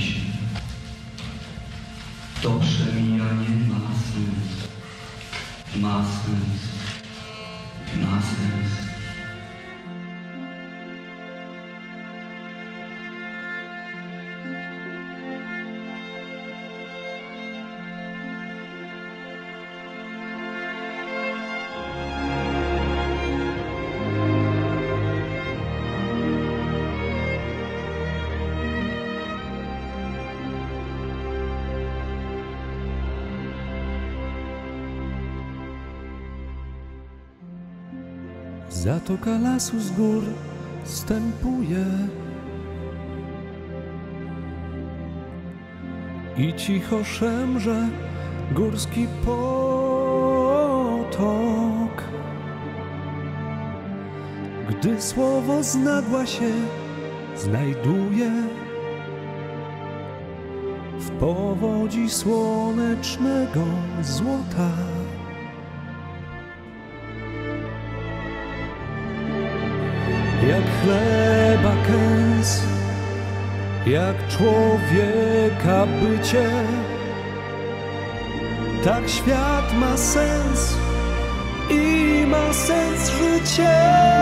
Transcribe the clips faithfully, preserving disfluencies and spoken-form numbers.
się. To przemijanie ma sens. Ma sens. Ma sens. Zatoka lasu z gór stępuje i cicho szemrze górski potok. Gdy słowo z nagła się znajduje w powodzi słonecznego złota. Jak chleba kęs, jak człowieka bycie, tak świat ma sens i ma sens życie.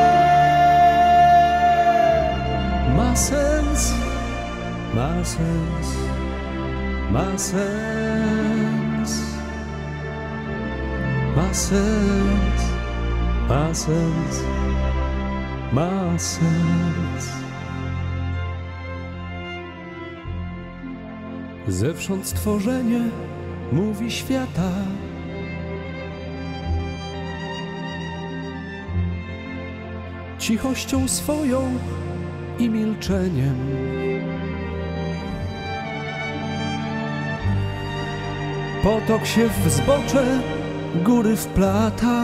Ma sens, ma sens, ma sens, ma sens, ma sens. Ma sens. Zewsząd stworzenie mówi świata, cichością swoją i milczeniem. Potok się w zbocze góry wplata,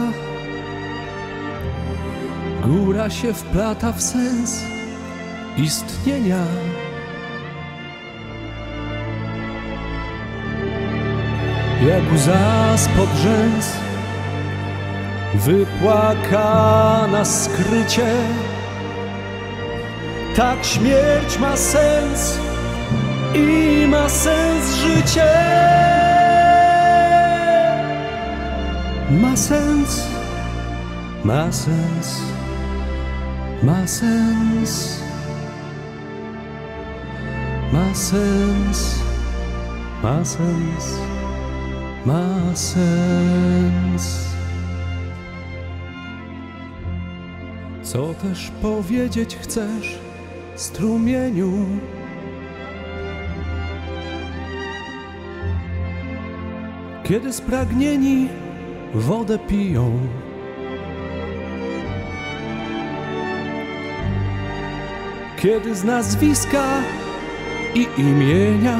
góra się wplata w sens istnienia. Jak łza spod rzęs, wypłakana skrycie, tak śmierć ma sens i ma sens życie. Ma sens, ma sens. Ma sens, ma sens, ma sens, ma sens. Co też powiedzieć chcesz, strumieniu? Kiedy spragnieni wodę piją, kiedy z nazwiska i imienia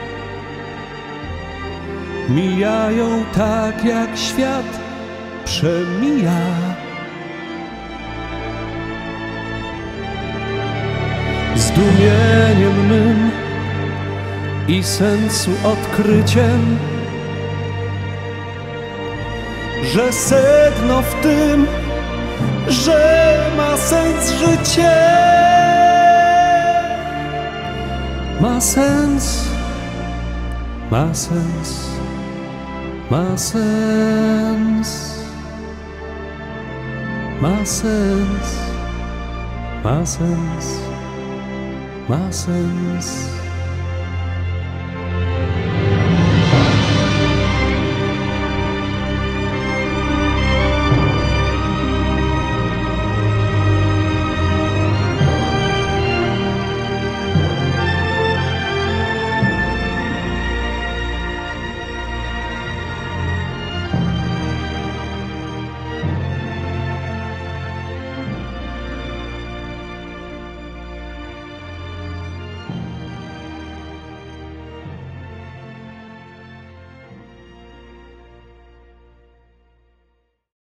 mijają tak, jak świat przemija. Zdumieniem mym i sensu odkryciem, że sedno w tym, że ma sens życie. Ma sens, ma sens, ma sens, ma sens, ma sens, ma sens.